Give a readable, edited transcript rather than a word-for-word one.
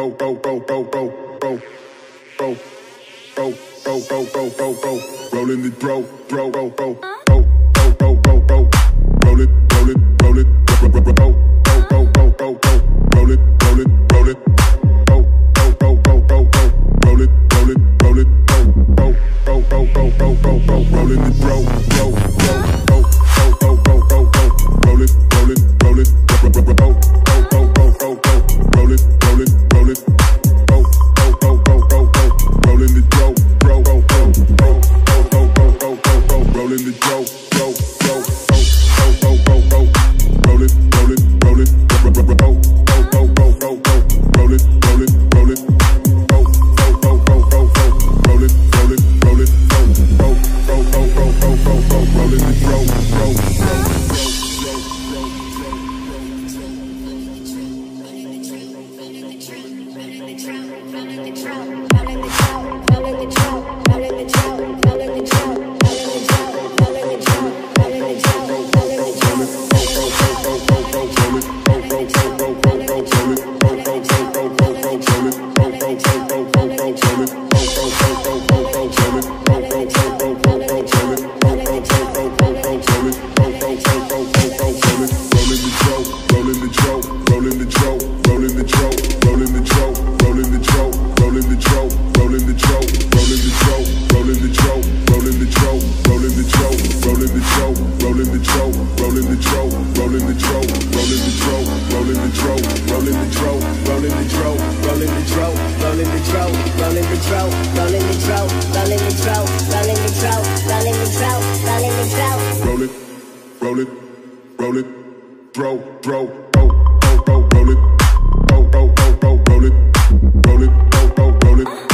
rolling the bro, roll it, roll it, roll it, roll it, roll it, roll it, roll it, roll it, roll it, rolling the bro, roll it, roll it, roll it, roll it, roll it, roll it, rolling the dough, rolling the dough, roll it, roll it, roll it, roll it, roll it, roll it, roll it, roll it, roll it, rolling the dough, roll it, roll it, bro, roll it, roll it, roll it, roll it.